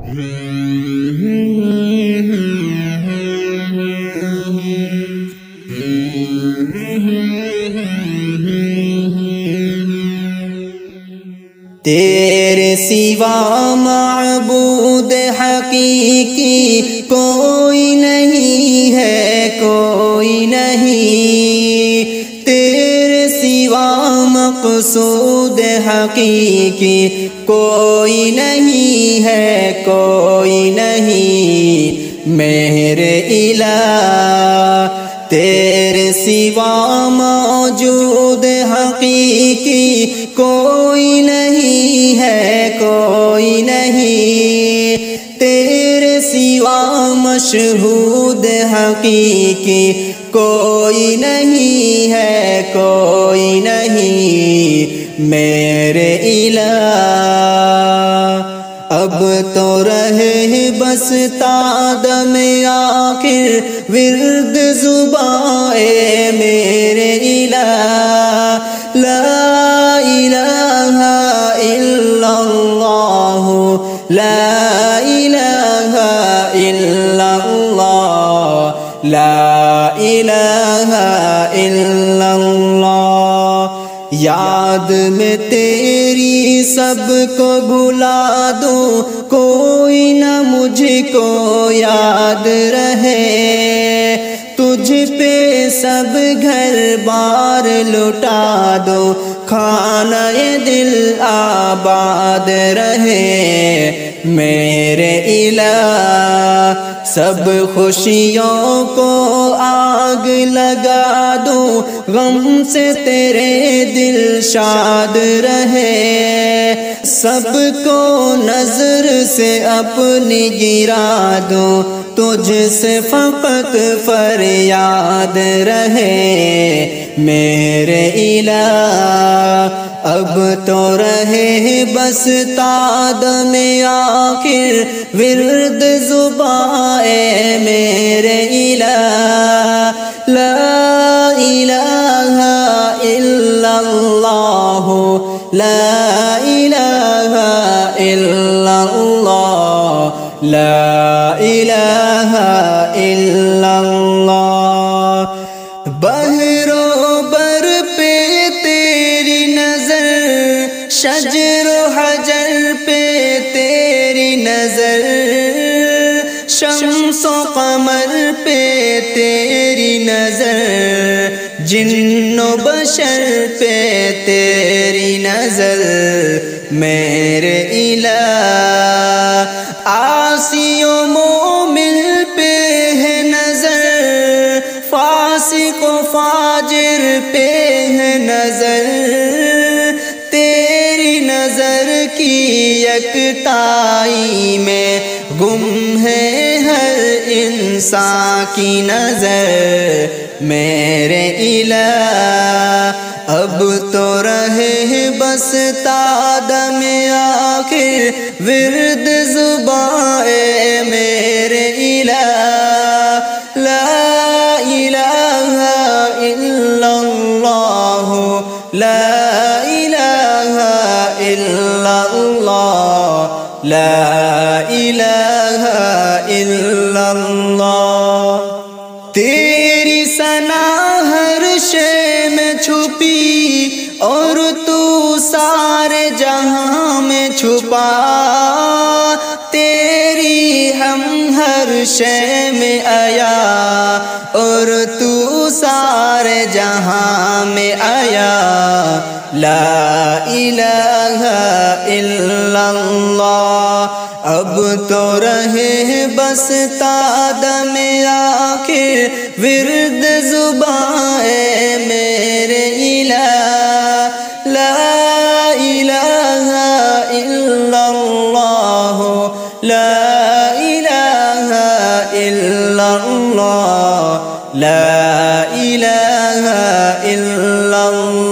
تیرے سوا معبود حقیقی کوئی نہیں ہے، کوئی نہیں، تیرے سوا مقصود حقیقی کوئی نہیں ہے، کوئی نہیں، میرے الہ تیرے سوا موجود حقیقی کوئی نہیں ہے، کوئی نہیں، تیرے سوا مشہود حقیقی کوئی نہیں ہے، کوئی نہیں، میرے الہ اب تو رہے بس تادم آخر ورد زباں اے میرے الہ، لا الہ الا اللہ، لا الہ الا اللہ، لا الہ الا اللہ، یاد میں تیری سب کو بھلا دوں، کوئی نہ مجھ کو یاد رہے، تجھ پہ سب گھر بار لٹا دو، کھانا دل آباد رہے، میرے الہ سب خوشیوں کو آگ لگا دوں، غم سے تیرے دل شاد رہے، سب کو نظر سے اپنی گرا دوں، تجھ سے فقط فریاد رہے، میرے الہ اب تو رہے بس تادم آخر ورد زباں اے میرے الہ، لا الہ الا اللہ، لا الہ الا اللہ، لا الہ الا اللہ، بحر و بر پہ تیری نظر، شجر و حجر پہ تیری نظر، شمس و قمر پہ تیری نظر، جن و بشر پہ تیری نظر، میرے الہ عاصی و مومن پہ ہے نظر، فاسق و فاجر پہ ہے نظر، تیری نظر کی یکتائی میں گم ہے ہر انسان کی نظر، میرے الہ اب تو رہے بس تادم آخر ورد زباں اے میرے الہ، لا الہ الا اللہ، لا الہ الا اللہ، لا الہ الا اللہ، تیری ثنا ہر شے میں چھپی اور تو سارے جہاں میں چھپا، تیری ہم ہر شے میں آیا اور تو سارے جہاں میں آیا، لا الہ الا اللہ اب تو رہے بس تادم آخر ورد زباں اے میرے الہ، لا الہ الا اللہ، لا الہ الا اللہ، لا الہ الا اللہ۔